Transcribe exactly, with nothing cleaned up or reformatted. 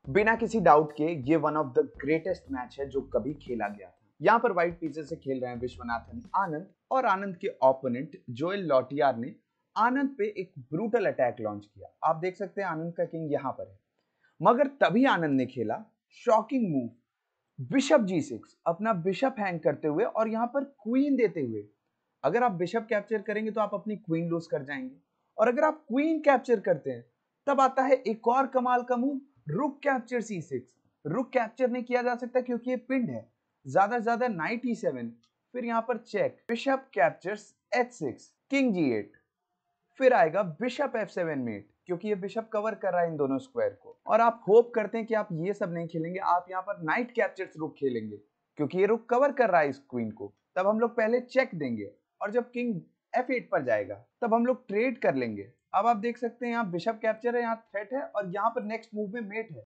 बिना किसी डाउट के ये one of the greatest match है जो कभी खेला गया था। यहाँ पर व्हाइट पीसेस से खेल रहे हैं विश्वनाथन आनंद और आनंद के ओपोनेंट जोएल लॉटियार ने आनंद पे एक ब्रूटल अटैक लॉन्च किया। आप देख सकते हैं आनंद का किंग यहाँ पर है, मगर तभी आनंद ने खेला shocking move bishop G six, अपना बिशप हैंग करते हुए और यहाँ पर क्वीन देते हुए। अगर आप बिशप कैप्चर करेंगे तो आप अपनी क्वीन लूज कर जाएंगे, और अगर आप क्वीन कैप्चर करते हैं तब आता है एक और कमाल का move, rook capture C six. Rook capture नहीं किया जा सकता क्योंकि ये पिंड है, ज्यादा से ज्यादा नाइट ई सेवन, फिर यहाँ पर check, bishop captures H six, king G eight, फिर आएगा बिशप एफ सेवन मेट क्योंकि ये बिशप कवर कर रहा है इन दोनों स्क्वायर को। और आप होप करते हैं कि आप ये सब नहीं खेलेंगे, आप यहाँ पर नाइट कैप्चर्स रुक खेलेंगे क्योंकि ये रुक कवर कर रहा है इस क्वीन को। तब हम लोग पहले चेक देंगे और जब किंग एफ एट पर जाएगा तब हम लोग ट्रेड कर लेंगे। अब आप देख सकते हैं यहाँ बिशप कैप्चर है, यहाँ थ्रेट है और यहाँ पर नेक्स्ट मूव में मेट है।